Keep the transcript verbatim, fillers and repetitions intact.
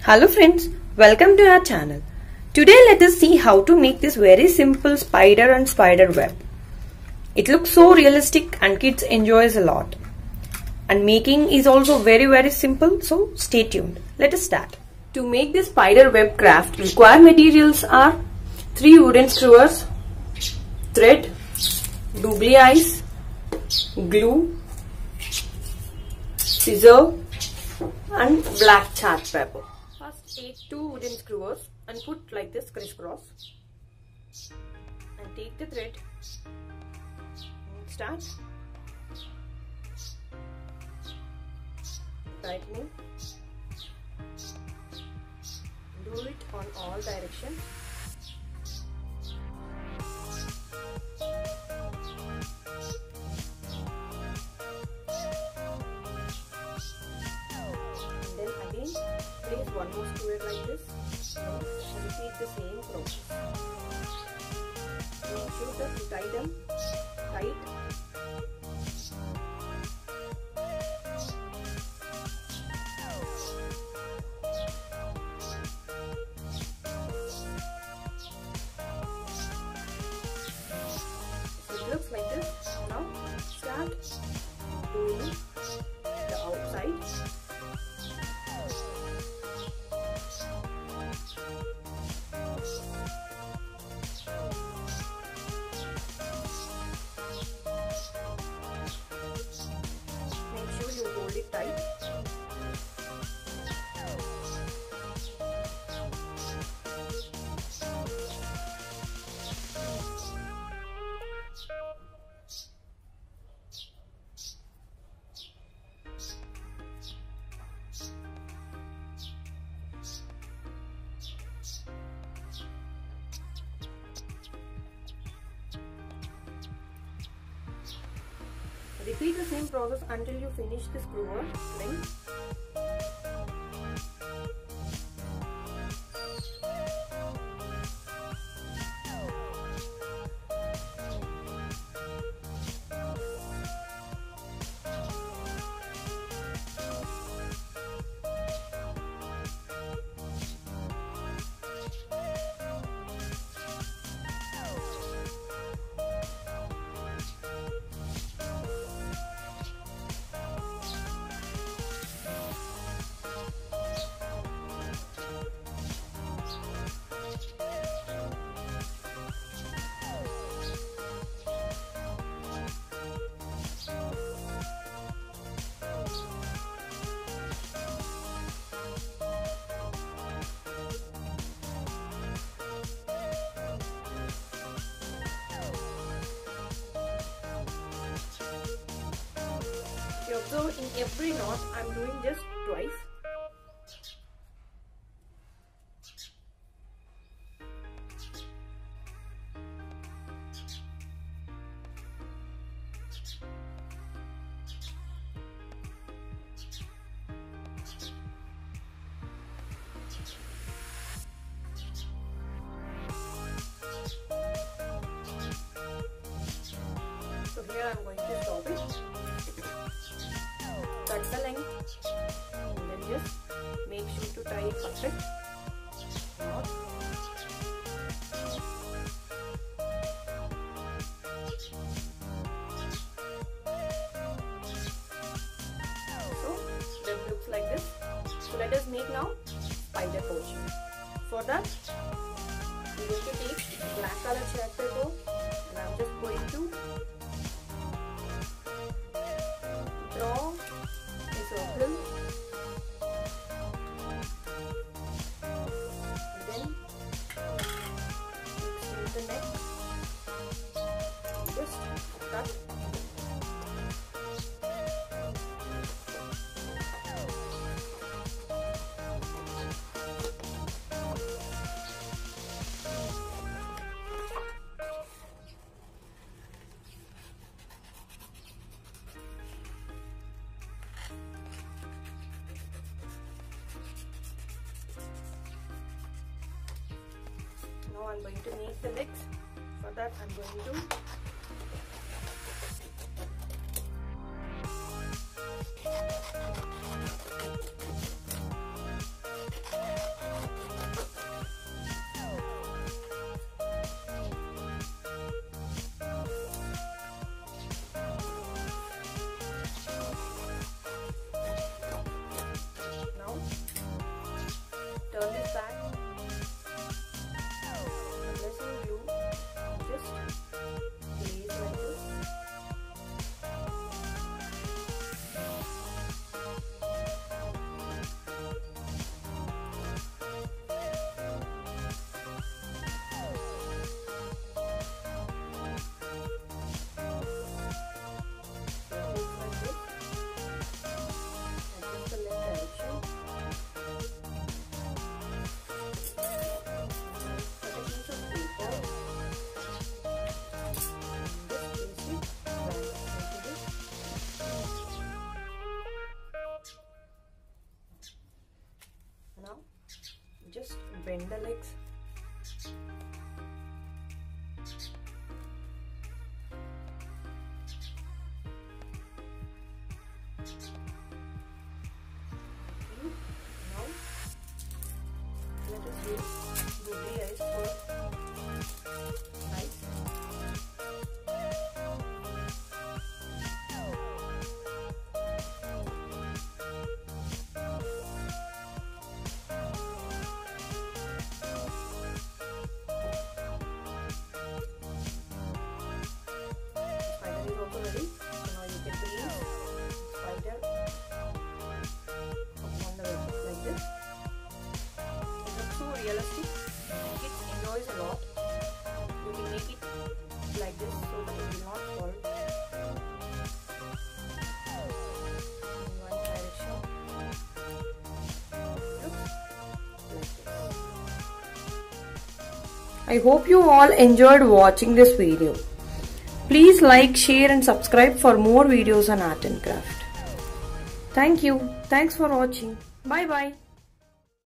Hello friends, welcome to our channel. Today let us see how to make this very simple spider and spider web. It looks so realistic and kids enjoys a lot. And making is also very very simple, so stay tuned. Let us start. To make this spider web craft, required materials are three wooden screws, thread, googly eyes, glue, scissors and black chart paper. First take two wooden screws and put like this crisscross and take the thread and start tightening. Do it on all directions. And then again place one more square like this and repeat the same process. Make sure that you tie them tight. It looks like this. Now start doing the outside. Make sure you hold it tight. Repeat the same process until you finish the screw length. You observe in every knot I am doing just twice. So here I am going to stop it. Cut the length and then just make sure to tie it perfect knot. So that looks like this. So let us make now spider portion. For that we are going to take black color chart paper and I am just going to draw a circle, and then extend the neck, just cut. Now I'm going to make the legs. For that I'm going to just bend the legs. Now let us use googly eyes for eyes. Ready. So now you can place spider on the web like this. It looks so realistic. Kids enjoys a lot. You can make it like this so that it will not fall in one direction. Look like this. I hope you all enjoyed watching this video. Please like, share and subscribe for more videos on art and craft. Thank you. Thanks for watching. Bye bye.